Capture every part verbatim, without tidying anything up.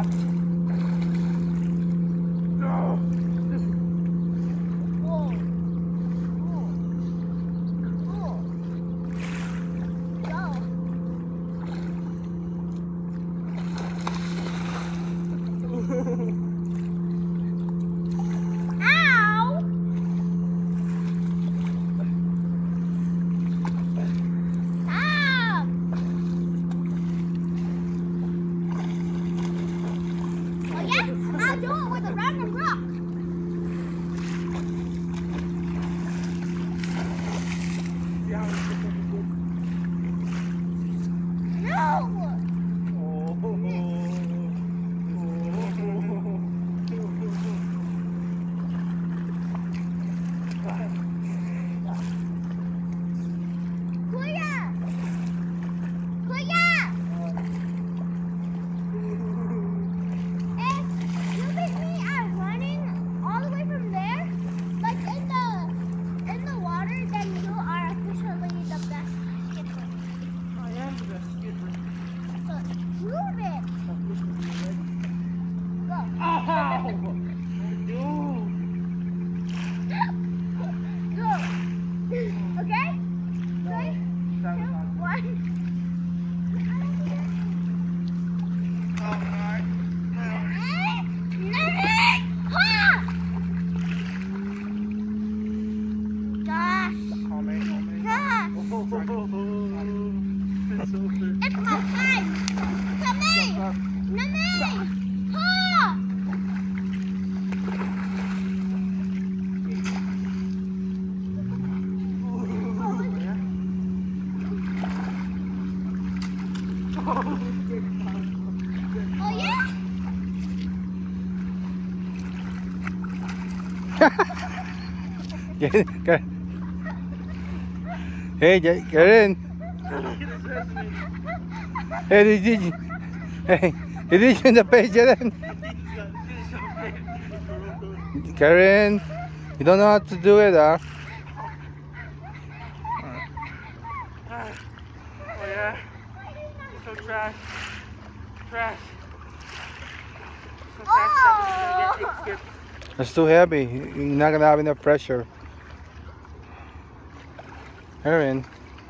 Ah! No! Whoa. Cool. Cool. Go. I'll do it with a random rock. No! It's my time! Nami! Nami! Ha! Oh yeah? Get in, get in. Hey, get, get in. Hey, did you? Hey, did you in the page, get in? Karen, you don't know how to do it, huh? Oh yeah, so trash, trash. So trash that it's gonna get It's too heavy. You're not gonna have enough pressure. Karen.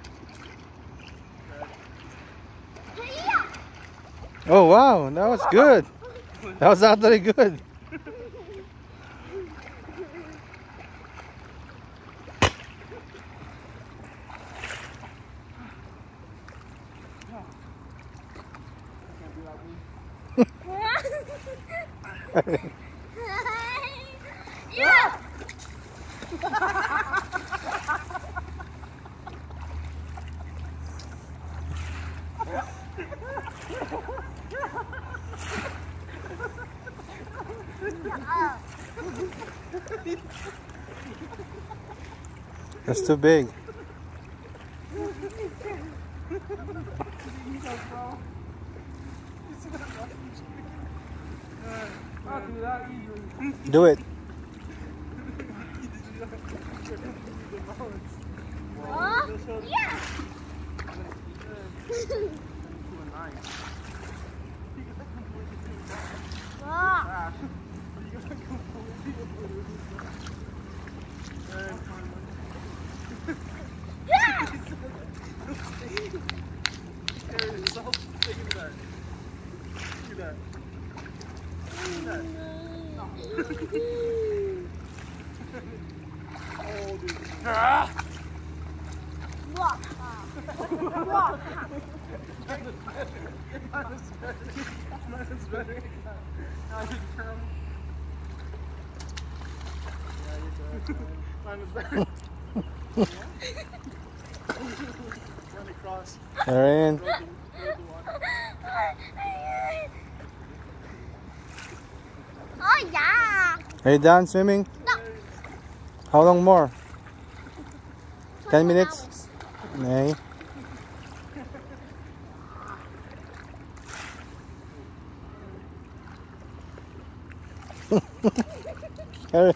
Oh wow, that was good. That was actually good. Yeah. That's too big. Do it. Oh, yeah. Wow. Walk. Walk. Karen. Oh yeah. Are you done swimming? No. How long more? Ten minutes? Nee. Karen.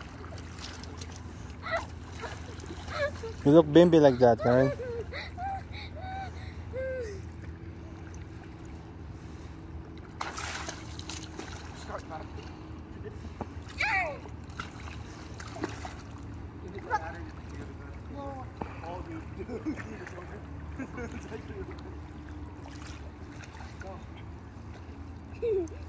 You look bimby like that, Karen. Look.